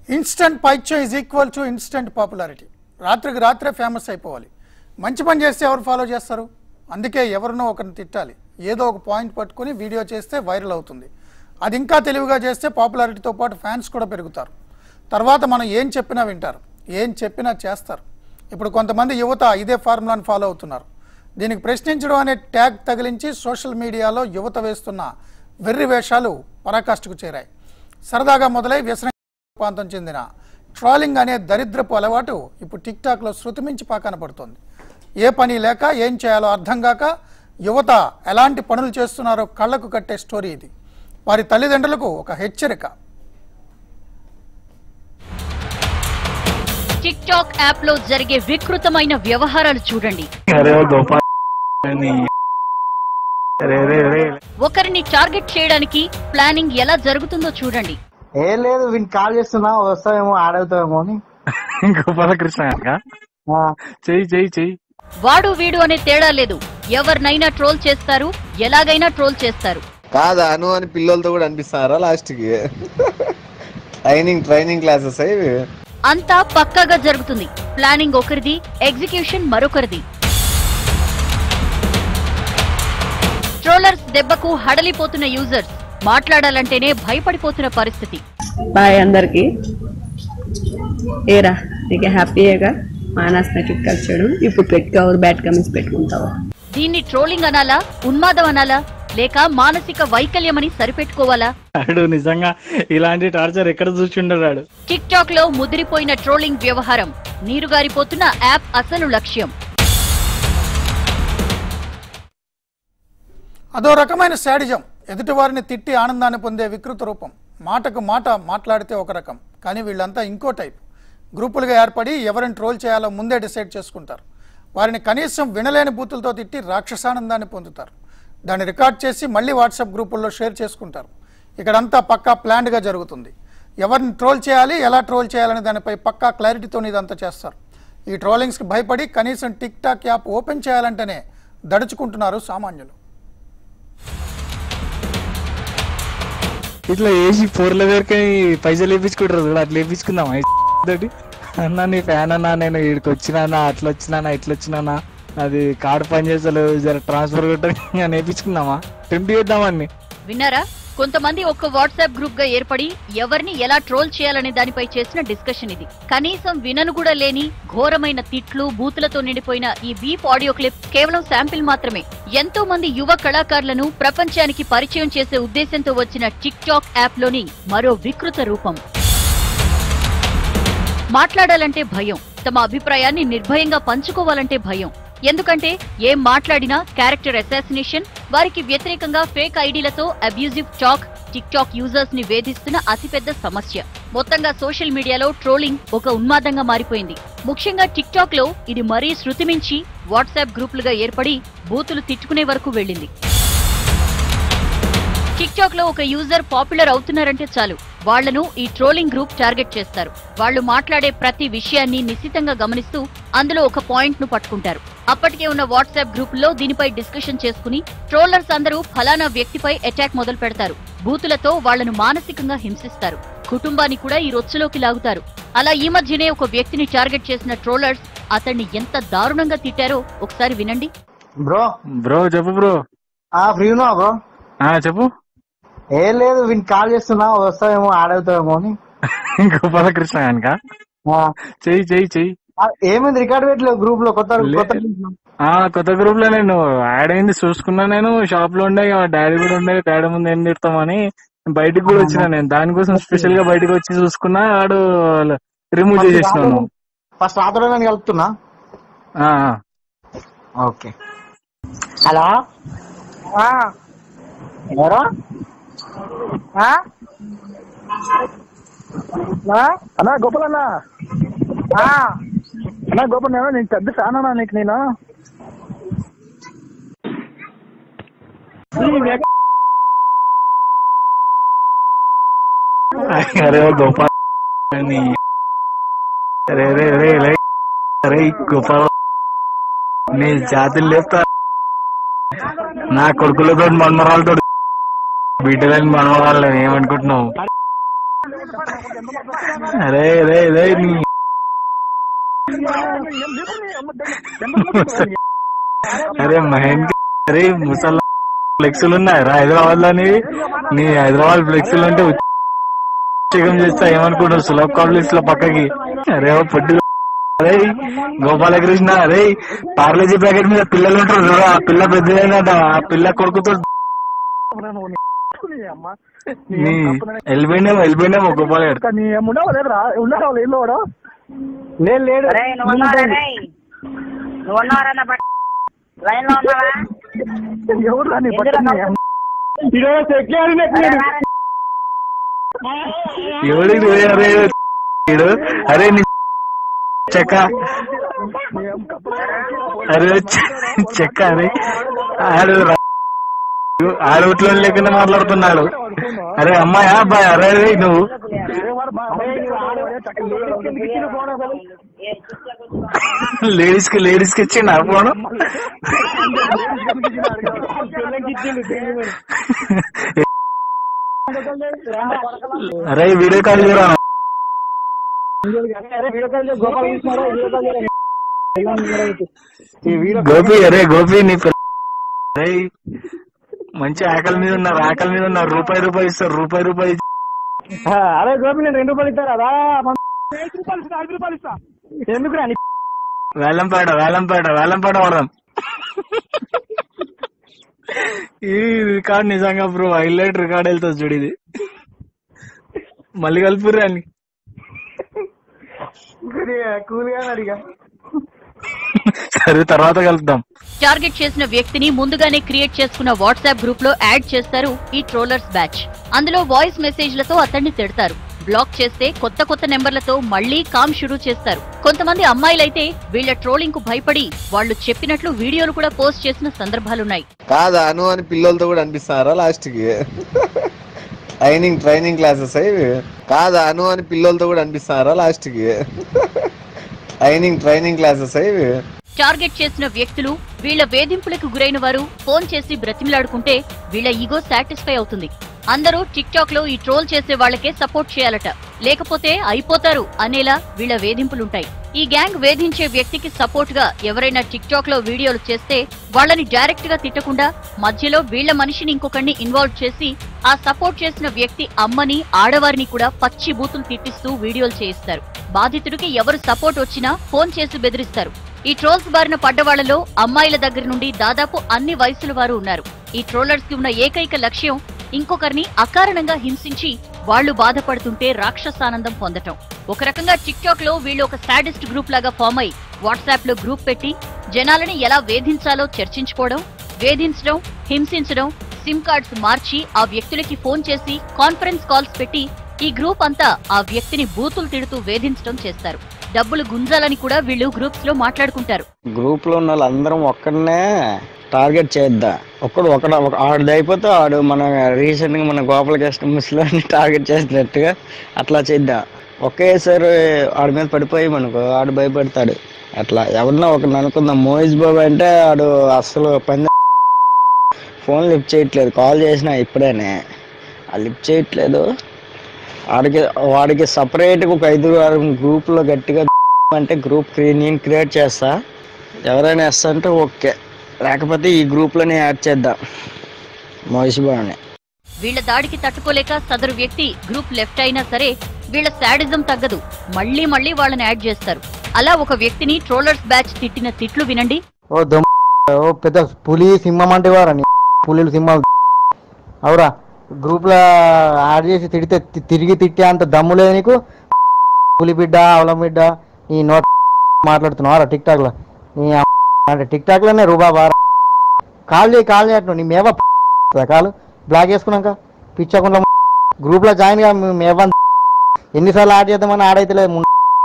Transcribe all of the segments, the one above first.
Instant పైచ్యం is equal to instant popularity. రాత్రికి రాత్రే ఫేమస్ అయిపోవాలి. మంచి పని చేస్తే ఎవరు ఫాలో చేస్తారు? అందుకే ఎవరినో ఒకరిని తిట్టాలి. ఏదో ఒక పాయింట్ పట్టుకుని వీడియో చేస్తే వైరల్ అవుతుంది. అది ఇంకా తెలివిగా చేస్తే పాపులారిటీతో పాటు ఫ్యాన్స్ కూడా పెరుగుతారు. తర్వాత మనం ఏం చెప్పినా వింటారు, ఏం చెప్పినా చేస్తారు. ఇప్పుడు కొంతమంది యువత ఇదే ఫార్ములాను ఫాలో అవుతున్నారు. దీనికి ప్రశ్నించడం అనే ట్యాగ్ తగిలించి సోషల్ మీడియాలో యువత వేస్తున్న వెర్రి వేషాలు పరాకాష్ఠకు చేరాయి. సరదాగా మొదలై వ్యసన రూపాంతరం చెందిన ట్రోలింగ్ అనే దరిద్రపు అలవాటు ఇప్పుడు టిక్టాక్లో శృతిమించి పాకాన పడుతోంది. ఏ పని లేక ఏం చేయాలో అర్థం కాక యువత ఎలాంటి పనులు చేస్తున్నారో కళ్లకు కట్టే స్టోరీ ఇది. వారి తల్లిదండ్రులకు ఒక హెచ్చరిక. టిక్టాక్ యాప్ లో జరిగే వికృతమైన వ్యవహారాలు చూడండి. ఒకరిని టార్గెట్ చేయడానికి ప్లానింగ్ ఎలా జరుగుతుందో చూడండి. ఏ లేదు వీని కాల్ చేస్తున్నా వస్తావేమో ఆడవుతావేమో అని. గోపాలకృష్ణ చెయ్యి వాడు వీడు అనే తేడా లేదు. ఎవరినైనా ట్రోల్ చేస్తారు, ఎలాగైనా ట్రోల్ చేస్తారు. కాదా అను అని పిల్లలతో కూడా అనిపిస్తారా లాస్ట్ కి? ట్రైనింగ్ క్లాసెస్ అయ్యి అంతా పక్కాగా జరుగుతుంది. ప్లానింగ్ ఒకరిది, ఎగ్జిక్యూషన్ మరొకరిది. ట్రోలర్స్ దెబ్బకు హడలిపోతున్న యూజర్స్ మాట్లాడాలంటేనే భయపడిపోతున్న పరిస్థితి. బాయ్ అందరికి. ఏరా నీకు హ్యాపీగా మానస్ కిక్ వచ్చాడు. ఇప్పుడు పెట్టుకోవాలి, బ్యాడ్ కమెంట్స్ పెట్టుకుంటావా? దీన్ని ట్రోలింగ్ అనాలా, ఉన్మాదం అనాలా, లేక మానసిక వైకల్యమని సరిపెట్టుకోవాలా? నిజంగా ఇలాంటి టార్చర్ ఎక్కడ చూసిండాడు. టిక్ టాక్ లో ముదిరిపోయిన ట్రోలింగ్ వ్యవహారం, నీరుగారిపోతున్న యాప్ అసలు లక్ష్యం. అదో రకమైన శాడిజం. ఎదుటివారిని తిట్టి ఆనందాన్ని పొందే వికృత రూపం. మాటకు మాట మాట్లాడితే ఒక రకం, కానీ వీళ్ళంతా ఇంకో టైప్. గ్రూపులుగా ఏర్పడి ఎవరిని ట్రోల్ చేయాలో ముందే డిసైడ్ చేసుకుంటారు. వారిని కనీసం వినలేని బూతులతో తిట్టి రాక్షసానందాన్ని పొందుతారు. దాన్ని రికార్డ్ చేసి మళ్ళీ వాట్సాప్ గ్రూపుల్లో షేర్ చేసుకుంటారు. ఇక్కడంతా పక్కా ప్లాన్డ్గా జరుగుతుంది. ఎవరిని ట్రోల్ చేయాలి, ఎలా ట్రోల్ చేయాలనే దానిపై పక్కా క్లారిటీతో ఇదంతా చేస్తారు. ఈ ట్రోలింగ్స్కి భయపడి కనీసం టిక్ టాక్ యాప్ ఓపెన్ చేయాలంటేనే దడుచుకుంటున్నారు సామాన్యులు. ఇట్లా వేసి ఫోర్ల దగ్గరికి పైసలు వేయించుకుంటారు చూడ, అట్లా వేయించుకుందాం తోటి. అన్నా నీ ఫ్యాన్ అన్నా, నేను ఇక్కడికి వచ్చినానా, అట్లా వచ్చినానా, ఇట్లా వచ్చినానా, అది కార్డు పని చేస్తలేదు, జర ట్రాన్స్ఫర్ కొట్టని వేయించుకుందామా, టెంప్ట్ చేద్దామని. విన్నారా? కొంతమంది ఒక్క వాట్సాప్ గ్రూప్ గా ఏర్పడి ఎవరిని ఎలా ట్రోల్ చేయాలనే దానిపై చేసిన డిస్కషన్ ఇది. కనీసం వినను కూడా లేని ఘోరమైన తిట్లు, బూతులతో నిండిపోయిన ఈ బీప్ ఆడియో క్లిప్ కేవలం శాంపిల్ మాత్రమే. ఎంతో మంది యువ కళాకారులను ప్రపంచానికి పరిచయం చేసే ఉద్దేశంతో వచ్చిన టిక్ టాక్ యాప్ లోని మరో వికృత రూపం. మాట్లాడాలంటే భయం, తమ అభిప్రాయాన్ని నిర్భయంగా పంచుకోవాలంటే భయం. ఎందుకంటే ఏం మాట్లాడినా క్యారెక్టర్ అసాసినేషన్, వారికి వ్యతిరేకంగా ఫేక్ ఐడీలతో abusive talk tik tok users ని వేధిస్తున్న అతిపెద్ద సమస్య. మొత్తంగా సోషల్ మీడియాలో ట్రోలింగ్ ఒక ఉన్మాదంగా మారిపోయింది. ముఖ్యంగా టిక్ టాక్ లో ఇది మరీ శృతిమించి వాట్సాప్ గ్రూపులుగా ఏర్పడి బూతులు తిట్టుకునే వరకు వెళ్లింది. టిక్ టాక్ లో ఒక యూజర్ పాపులర్ అవుతున్నారంటే చాలు, వాళ్లను ఈ ట్రోలింగ్ గ్రూప్ టార్గెట్ చేస్తారు. వాళ్లు మాట్లాడే ప్రతి విషయాన్ని నిశితంగా గమనిస్తూ అందులో ఒక పాయింట్ ను పట్టుకుంటారు. అప్పటికే ఉన్న వాట్సాప్ గ్రూపుల్లో దీనిపై డిస్కషన్ చేసుకుని ట్రోలర్స్ అందరూ ఫలానా వ్యక్తిపై అటాక్ మొదలు పెడతారు. బూతులతో వాళ్లను మానసికంగా హింసిస్తారు. కుటుంబాన్ని కూడా ఈ రొచ్చులోకి లాగుతారు. అలా ఈ మధ్యనే ఒక వ్యక్తిని టార్గెట్ చేసిన ట్రోలర్స్ అతన్ని ఎంత దారుణంగా తిట్టారో ఒకసారి వినండి. బ్రో చెప్పు బ్రో. ఫ్రీనా బ్రో? చెప్పు. ఏ లేదు వీని కాల్ చేస్తున్నా వస్తావేమో ఆడవుతావేమో అని. గోపాలకృష్ణ కనుక చెయ్యి. ఏమైంది? రికార్డ్ పెట్టలేదు గ్రూప్ లో? కొత్త గ్రూప్ లో నేను యాడ్ అయింది చూసుకున్నా. నేను షాప్ లో ఉండే, డాడీ కూడా ఉండే. డాడీ ముందు ఏం తిడతామని బయటకు కూడా వచ్చినా. నేను దానికోసం స్పెషల్ గా బయటకు వచ్చి చూసుకున్నా. వాడు రిమూవ్ చేసేసినాను. ఫస్ట్ ఆటోలో నేను కలుపుతున్నా. ఓకే. హలో ఎవరు? అన్నా గోపాల్ అన్నా, గోపాల్ నేను పెద్ద ఫ్యాన్ అన్నా నీకు. నేను అరే గోపాల్, అరే గోపాల్ నీ జాతులు లేపుతా. నా కొడుకులతో మనమరాలతో బిడ్డలని మనమరాలని ఏమనుకుంటున్నావు? అరే రే రే నీ అరే మహేంద్ర అరే ముసల్లా ఫ్లెక్సులు ఉన్నాయరా హైదరాబాద్ లోని నీ హైదరాబాద్ ఫ్లెక్సులు అంటే ఉద్యోగం చేస్తా ఏమనుకుంటావు సులభ్ కాంప్లెక్స్ లో పక్కకి అరే పొట్టి అరే గోపాలకృష్ణ అరే పార్లేజీ ప్యాకెట్ మీద పిల్లలు ఉంటారు చూడ ఆ పిల్ల పెద్దదైనట ఆ పిల్ల కొడుకుతో వెళ్ళిపోయినామో గోపాల్ గారు లేడు ఎవరికి అరే అరే నీ చెక్క అరే చెక్క అరే ఆడట్లో లేకుండా మాట్లాడుతున్నాడు అరే అమ్మాయి అబ్బాయి అరే నువ్వు లేడీస్ కి ఇచ్చిండు ఆ ఫోను అరే వీడియో కాల్ చేయరా గోపి అరే గోపి నీ అరే మంచి ఆకలి మీద ఉన్నారు రూపాయి ఇస్తారు రూపాయి అరే గోపి నేను 2 రూపాయలు ఇస్తారా రా 5 రూపాయలు ఇస్తా ఎందుకు రా వేలంపాట వాడదాం ఈ రికార్డ్ నిజంగా బ్రో హైలైట్ రికార్డ్ వెళ్తుంది చూడు ఇది మళ్ళీ కలుపుర్రా అని సరే తర్వాత కలుపుదాం. టార్గెట్ చేసిన వ్యక్తిని ముందుగానే క్రియేట్ చేసుకున్న వాట్సాప్ గ్రూప్ లో యాడ్ చేస్తారు ఈ ట్రోలర్స్ బ్యాచ్. అందులో వాయిస్ మెసేజ్లతో అతన్ని తిడతారు. బ్లాక్ చేస్తే కొత్త నెంబర్లతో మళ్లీ కామ్ షురూ చేస్తారు. కొంతమంది అమ్మాయిలైతే వీళ్ల ట్రోలింగ్ కు భయపడి వాళ్ళు చెప్పినట్లు వీడియోలు కూడా పోస్ట్ చేసిన సందర్భాలున్నాయి. కాదా అను అని పిల్లలతో కూడా అనిపిస్తారా లాస్ట్ కి ట్రైనింగ్ క్లాసెస్ అవి కాదా అను అని పిల్లలతో కూడా అనిపిస్తారా లాస్ట్ కి ట్రైనింగ్ క్లాసెస్ అవి. టార్గెట్ చేసిన వ్యక్తులు వీళ్ల వేధింపులకు గురైన వారు ఫోన్ చేసి బ్రతిమలాడుకుంటే వీళ్ల ఈగో సాటిస్ఫై అవుతుంది. అందరూ టిక్ టాక్ లో ఈ ట్రోల్ చేసే వాళ్లకే సపోర్ట్ చేయాలట, లేకపోతే అయిపోతారు అనేలా వీళ్ల వేధింపులుంటాయి. ఈ గ్యాంగ్ వేధించే వ్యక్తికి సపోర్ట్ గా ఎవరైనా టిక్ టాక్ లో వీడియోలు చేస్తే వాళ్ళని డైరెక్ట్ గా తిట్టకుండా మధ్యలో వీళ్ల మనిషిని ఇంకొకరిని ఇన్వాల్వ్ చేసి ఆ సపోర్ట్ చేసిన వ్యక్తి అమ్మని ఆడవారిని కూడా పచ్చి బూతులు తిట్టిస్తూ వీడియోలు చేయిస్తారు. బాధితుడికి ఎవరు సపోర్ట్ వచ్చినా ఫోన్ చేసి బెదిరిస్తారు. ఈ ట్రోల్స్ బారిన పడ్డవాళ్లలో అమ్మాయిల దగ్గర నుండి దాదాపు అన్ని వయసుల వారు ఉన్నారు. ఈ ట్రోలర్స్ కి ఉన్న ఏకైక లక్ష్యం ఇంకొకరిని అకారణంగా హింసించి వాళ్లు బాధపడుతుంటే రాక్షసానందం పొందటం. ఒక రకంగా టిక్ టాక్ లో వీళ్ళు ఒక సాడిస్ట్ గ్రూప్ లాగా ఫామ్ అయి వాట్సాప్ లో గ్రూప్ పెట్టి జనాలని ఎలా వేధించాలో చర్చించుకోవడం, వేధించడం, హింసించడం, సిమ్ కార్డ్స్ మార్చి ఆ వ్యక్తులకి ఫోన్ చేసి కాన్ఫరెన్స్ కాల్స్ పెట్టి ఈ గ్రూప్ అంతా ఆ వ్యక్తిని బూతులు తిడుతూ వేధించడం చేస్తారు. డబ్బులు గుంజాలని కూడా వీళ్ళు గ్రూప్స్ లో మాట్లాడుకుంటారు. గ్రూప్ లో ఉన్న వాళ్ళందరం ఒక్కడనే టార్గెట్ చేద్దాం. ఆడు అయిపోతే ఆడు మన రీసెంట్ గా మన గోపాల కస్టమర్స్ లో టార్గెట్ చేసినట్టుగా అట్లా చేద్దాం. ఒకేసారి ఆడి మీద పడిపోయి మనకు ఆడు భయపడతాడు. అట్లా ఎవరన్నా ఒకరిని అనుకుందాం. మోహిష్ బాబు అంటే ఆడు అసలు ఫోన్ లిఫ్ట్ చేయట్లేదు. కాల్ చేసినా ఇప్పుడేనే లిఫ్ట్ చేయట్లేదు. వాడికి సపరేట్గా ఒక 5-6 గ్రూప్ లో గట్టిగా అంటే గ్రూప్ నేను క్రియేట్ చేస్తా. ఎవరైనా ఎస్ అంటే ఓకే, లేకపోతే ఈ గ్రూప్ లోనే యాడ్ చేద్దాం మోహిష్ బాబుని. వీళ్ల దాడికి తట్టుకోలేక సదరు వ్యక్తి గ్రూప్ లెఫ్ట్ అయినా సరే వీళ్ల శాడిజం తగ్గదు. మళ్లీ వాళ్ళని యాడ్ చేస్తారు. అలా ఒక వ్యక్తిని ట్రోలర్స్ బ్యాచ్ తిట్టిన తిట్లు వినండి. ఓ పెద్ద పులి సింహం అంటే వారని పులిలు సింహాలు అవురా గ్రూప్ లో యాడ్ చేసి తిడితే తిరిగి తిట్టే అంత దమ్ము లేదు నీకు. పులి బిడ్డ అవలం బిడ్డ నీ నోట్ మాట్లాడుతున్నావారా టిక్ టాక్ లో? నీ అంటే టిక్ టాక్ లోనే రూబాబా కాల్ చేయట్టు నీ మేవ కాలు బ్లాక్ చేసుకున్నాక పిచ్చకుండా గ్రూప్ లో జాయిన్ గా మేవ ఎన్నిసార్లు యాడ్ చేద్దామని ఆడైతే లేదు.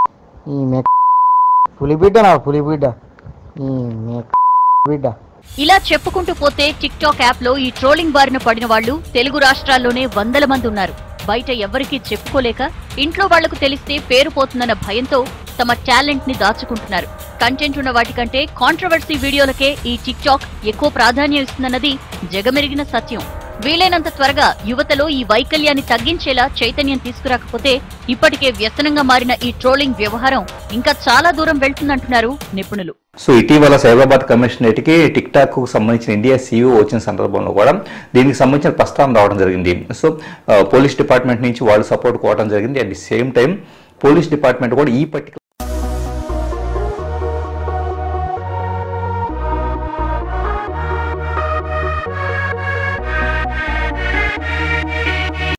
పులి బిడ్డ నా పులి బిడ్డ నీ బిడ్డ. ఇలా చెప్పుకుంటూ పోతే టిక్ టాక్ యాప్ లో ఈ ట్రోలింగ్ బారిన పడిన వాళ్లు తెలుగు రాష్ట్రాల్లోనే వందల మంది ఉన్నారు. బయట ఎవరికీ చెప్పుకోలేక ఇంట్లో వాళ్లకు తెలిస్తే పేరు పోతుందన్న భయంతో తమ టాలెంట్ ని దాచుకుంటున్నారు. కంటెంట్ ఉన్న వాటికంటే కాంట్రవర్సీ వీడియోలకే ఈ టిక్ టాక్ ఎక్కువ ప్రాధాన్యం ఇస్తుందన్నది జగమెరిగిన సత్యం. వీలైనంత త్వరగా యువతలో ఈ వైకల్యాన్ని తగ్గించేలా చైతన్యం తీసుకురాకపోతే ఇప్పటికే వ్యసనంగా మారిన ఈ ట్రోలింగ్ వ్యవహారం ఇంకా చాలా దూరం వెళ్తుందంటున్నారు నిపుణులు. సో ఇటీవల సైబరాబాద్ కమిషనరేట్ కి టిక్ టాక్ కు సంబంధించిన ఇండియా CEO వచ్చిన సందర్భంలో కూడా దీనికి సంబంధించిన ప్రస్తావన రావడం జరిగింది. సో పోలీస్ డిపార్ట్మెంట్ నుంచి వాళ్ళు సపోర్ట్ కోవడం జరిగింది. At the same time police department కూడా ఈ పర్టికులర్